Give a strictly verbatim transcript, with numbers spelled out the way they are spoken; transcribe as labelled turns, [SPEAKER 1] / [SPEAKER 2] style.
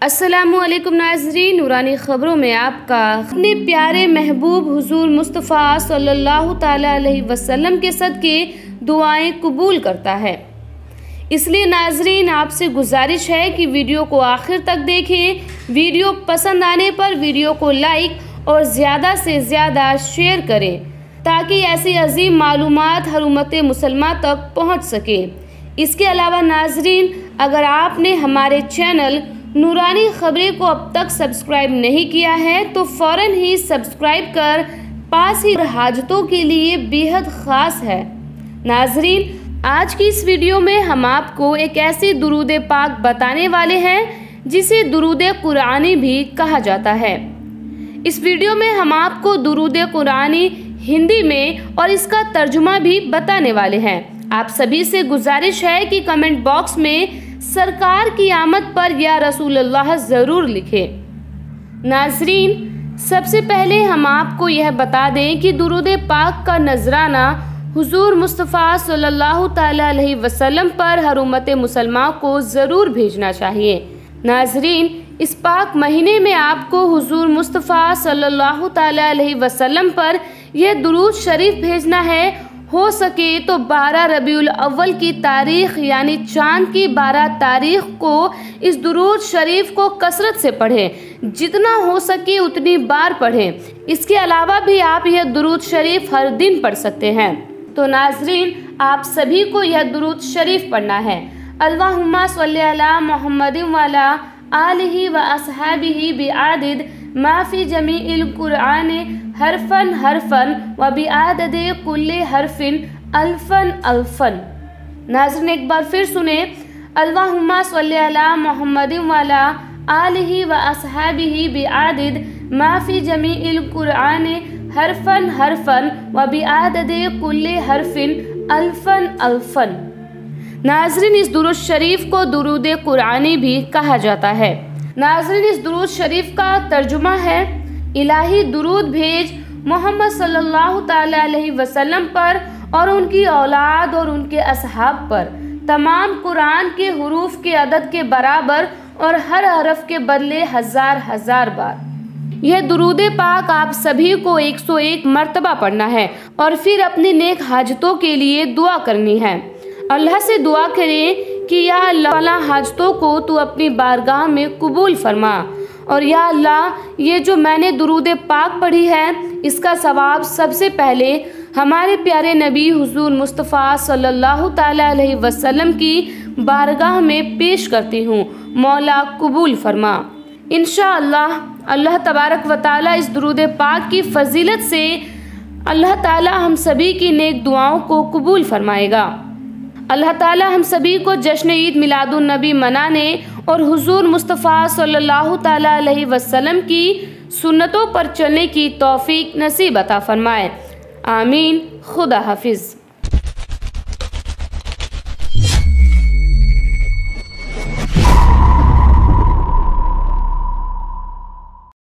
[SPEAKER 1] अस्सलामुअलैकुम नाज़रीन, नूरानी ख़बरों में आपका अपने प्यारे महबूब हुज़ूर मुस्तफ़ा सल्लल्लाहु ताला अलैहि वसल्लम के सदक़े दुआएं कबूल करता है। इसलिए नाज़रीन, आपसे गुजारिश है कि वीडियो को आखिर तक देखें। वीडियो पसंद आने पर वीडियो को लाइक और ज़्यादा से ज़्यादा शेयर करें ताकि ऐसी अजीम मालूमात हर उम्मत मुसलमान तक पहुँच सके। इसके अलावा नाज़रीन, अगर आपने हमारे चैनल नूरानी ख़बरें को अब तक सब्सक्राइब नहीं किया है तो फ़ौरन ही सब्सक्राइब कर पास ही हाजतों के लिए बेहद ख़ास है। नाज़रीन, आज की इस वीडियो में हम आपको एक ऐसी दुरूद पाक बताने वाले हैं जिसे दुरूद कुरानी भी कहा जाता है। इस वीडियो में हम आपको दुरूद कुरानी हिंदी में और इसका तर्जुमा भी बताने वाले हैं। आप सभी से गुजारिश है कि कमेंट बॉक्स में सरकार की आमद पर या रसूल अल्लाह ज़रूर लिखें। नाज़रीन, सबसे पहले हम आपको यह बता दें कि दुरूद पाक का नजराना हुजूर मुस्तफ़ा सल्लल्लाहु ताला अलैहि वसल्लम पर हर उम्मत मुसलमान को ज़रूर भेजना चाहिए। नाज़रीन, इस पाक महीने में आपको हुजूर मुस्तफ़ा सल्लल्लाहु ताला अलैहि वसल्लम पर यह दुरूद शरीफ भेजना है। हो सके तो बारह रबीउल अव्वल की तारीख यानी चांद की बारह तारीख को इस दुरूद शरीफ को कसरत से पढ़ें। जितना हो सके उतनी बार पढ़ें। इसके अलावा भी आप यह दुरूद शरीफ हर दिन पढ़ सकते हैं। तो नाज़रीन, आप सभी को यह दुरूद शरीफ पढ़ना है। अल्लाहुम्मा सल्ली अला मुहम्मदिन व अला आलिहि व अस्हाबिहि बिआदिद माफ़ी जमीइल कुरान हरफन हरफन व बिआदद कुल्ले हरफिन अल्फन अल्फन। नाज़रीन, एक बार फिर सुने। अल्लाहुम्मा सल्ली अला मुहम्मदिन व अला आलिहि व अस्हाबिहि बिआदिद माफ़ी जमीइल कुरान हरफन हरफन व बिआदद कुल्ले हरफिन अल्फन अल्फन। नाज़रीन, इस दुरूद शरीफ को दुरूद कुरानी भी कहा जाता है। नाज़रीन, इस दुरूद शरीफ का तर्जुमा है, इलाही दुरूद भेज मोहम्मद सल्लल्लाहु ताला अलैहि वसल्लम पर और उनकी औलाद और उनके असहाब पर तमाम कुरान के हुरूफ के अदद के बराबर और हर हरफ के बदले हजार हजार बार। यह दुरूद पाक आप सभी को एक सौ एक मरतबा पढ़ना है और फिर अपनी नेक हाजतों के लिए दुआ करनी है। अल्लाह से दुआ करें कि या अल्लाह, हाजतों को तू अपनी बारगाह में कबूल फरमा और या अल्लाह, ये जो मैंने दुरूद पाक पढ़ी है इसका सवाब सबसे पहले हमारे प्यारे नबी हुजूर मुस्तफ़ा सल्लल्लाहु ताला अलैहि वसल्लम की बारगाह में पेश करती हूँ। मौला कबूल फरमा। इंशाअल्लाह अल्लाह तबारक व ताला इस दुरूद पाक की फजीलत से अल्लाह ताला हम सभी की नेक दुआओं को कबूल फरमाएगा। अल्लाह ताला हम सभी को जश्न ईद मिलादुन नबी मनाने और हुजूर मुस्तफ़ा सल्लल्लाहु ताला अलैहि वसल्लम की सुन्नतों पर चलने की तौफीक नसीब अता फरमाए। आमीन। खुदा हाफिज़।